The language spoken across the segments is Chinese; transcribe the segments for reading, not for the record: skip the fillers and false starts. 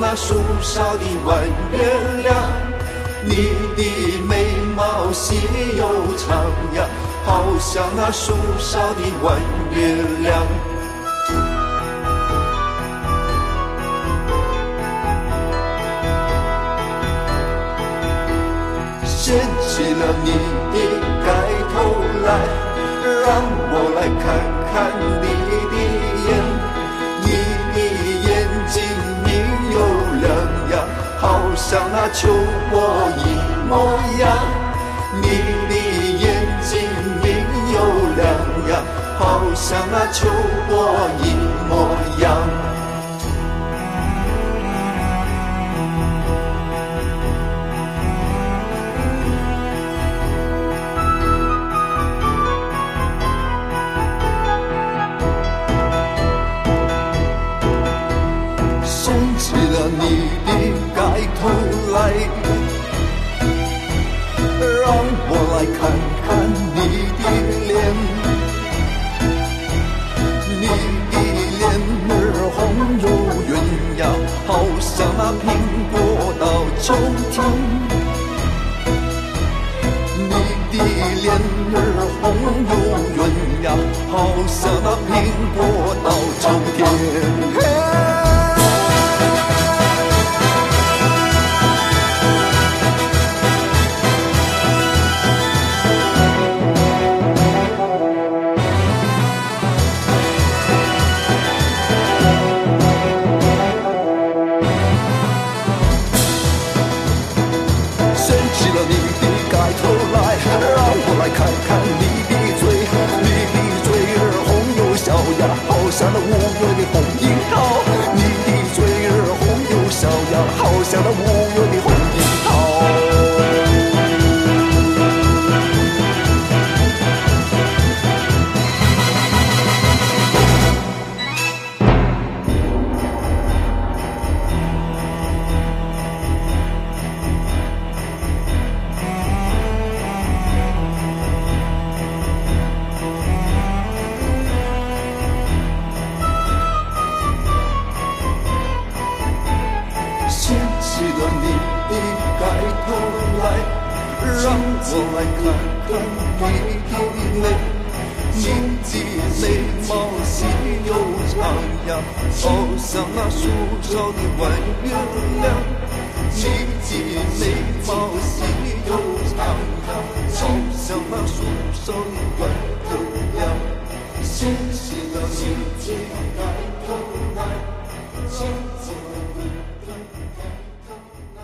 那树梢的弯月亮，你的眉毛细又长呀，好像那树梢的弯月亮。掀起了你的盖头来，让我来看看你的眼，你的眼睛明又亮呀，好像那秋波一模样。你的眼睛明又亮呀，好像那秋波一模样。起了你的盖头来，让我来看看你的脸，你的脸儿红又圆呀，好像那苹果到秋天。你的脸儿红又圆呀，好像那苹果到秋天。看看你的嘴，你的嘴儿红又笑呀，好像那5月的红樱桃。你的嘴儿红又笑呀，好像那5月的红樱桃。让我来看看你的眉，你的眉毛细又长呀，好像那树梢的弯月亮。你的眉毛细又长呀，好像那树梢的弯月亮。掀起了你的盖头来，掀起了你的盖头来。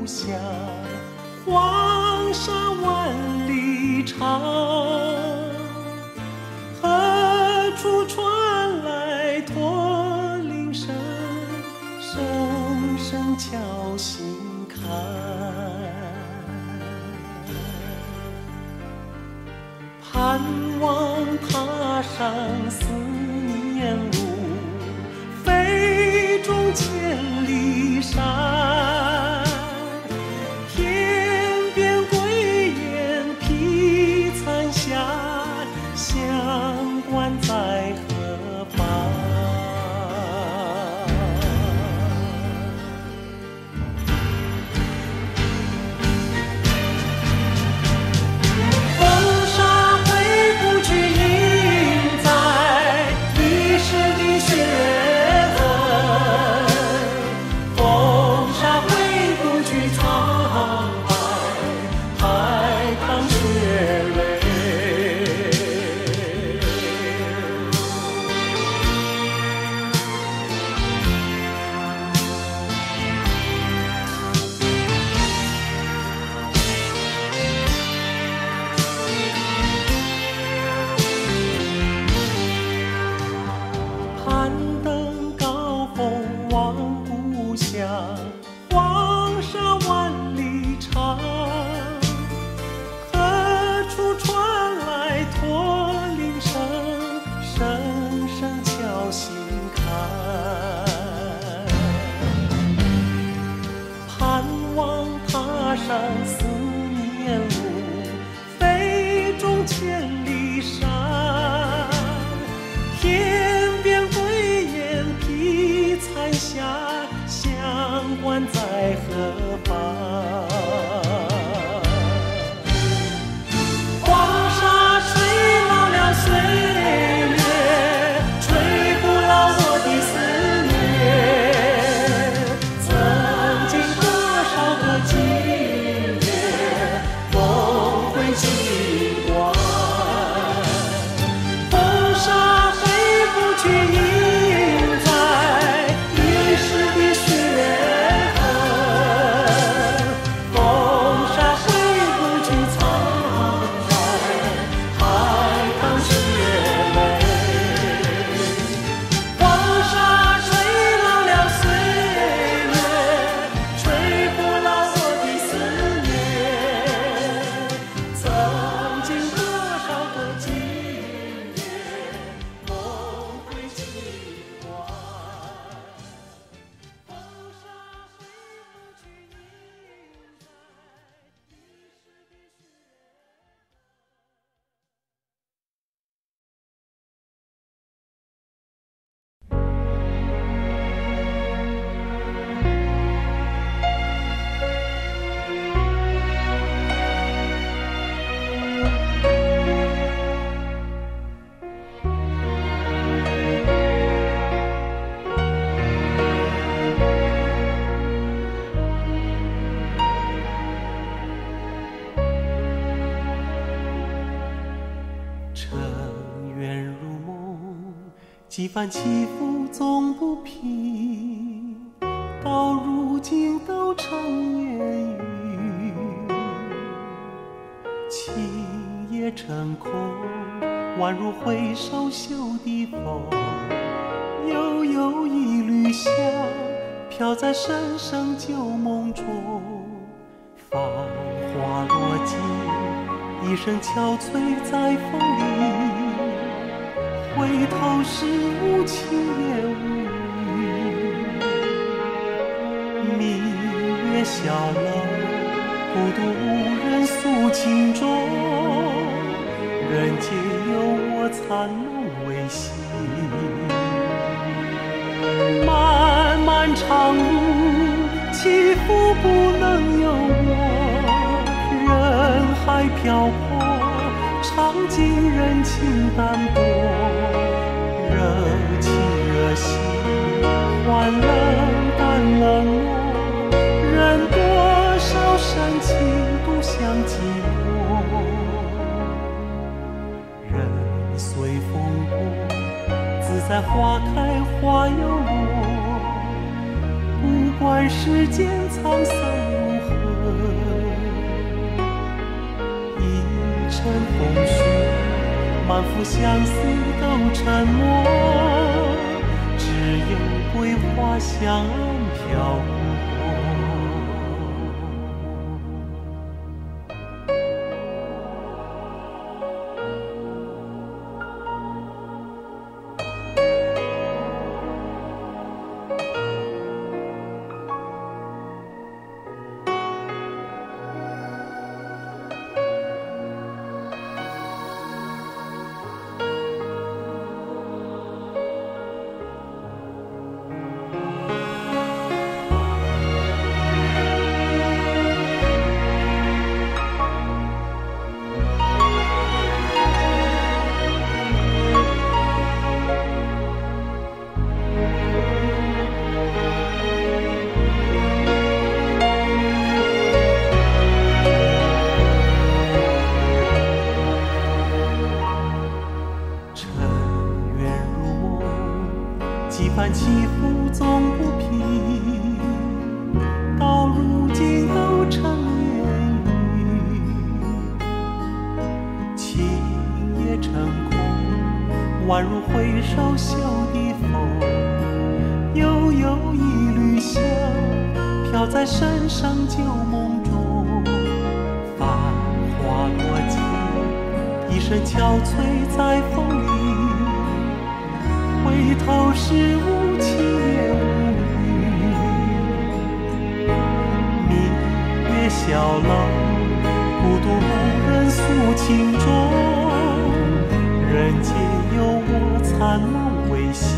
乡，黄沙万里长，何处传来驼铃声，声声敲心坎。盼望踏上思念路，飞中千里山。天边归雁披残霞，乡关在何方？思念路，飞中千里山。天边归雁披残霞，乡关在何方？黄沙吹老了岁月，吹不老我的思念。曾经多少个季节，梦回尽光。风沙挥不去印在历史的血痕，风沙挥不去苍山海棠血泪。黄沙吹老了岁月，吹不老我的思念。曾经多少个季节，梦回尽光。风沙挥不去印在历史的血痕。尘缘如梦，几番起伏总不平，到如今都成烟雨。情也成空，宛如回首袖的风。悠悠一缕香，飘在深深旧梦中。繁花落尽，一声憔悴在风里，回头时无情也无语。明月小楼，孤独无人诉情衷，人间有我残梦未醒。漫漫长路，起伏不能有我，人海漂泊，尝尽人情淡薄。热情热心，换冷淡冷漠，任多少深情独享寂寞。人随风过，自在花开花又落，不管世间沧桑如何， 尘风雪，满腹相思都沉默，只有桂花香飘过。起伏总不平，到如今都成烟雨，情也成空，宛如挥手袖的风，悠悠一缕香飘在深深旧梦中，繁花落尽，一声憔悴在风里，回头是无情也无语，明月小楼，孤独无人诉情衷，人间有我残梦未醒。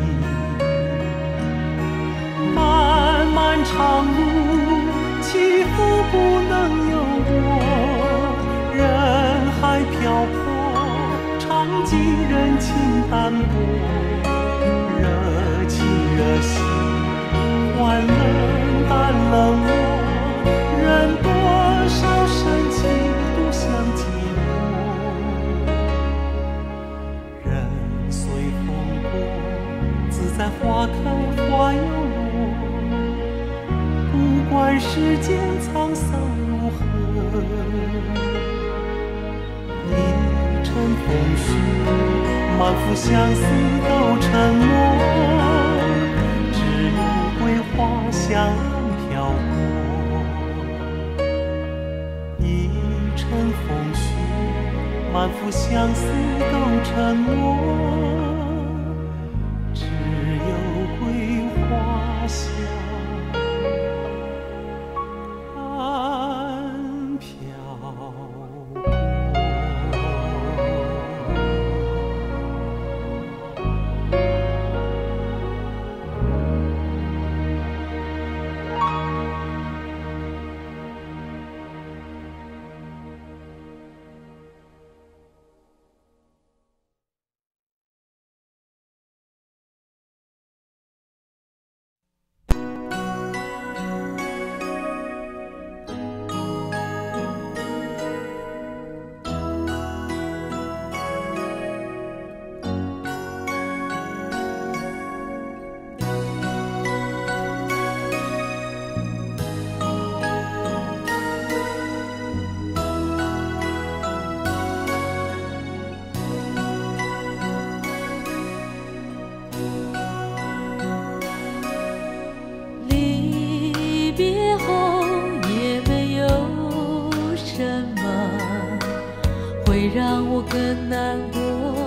漫漫长路，起伏不能由我，人海漂泊，尝尽人情淡薄，热情热心，换冷淡冷漠，人多少深情独享寂寞。人随风过，自在花开花又落，不管世间沧桑如何，一尘风絮，满腹相思都沉默，只有桂花香飘过。一尘风絮，满腹相思都沉默，只有桂花香飘过。 让我更难过，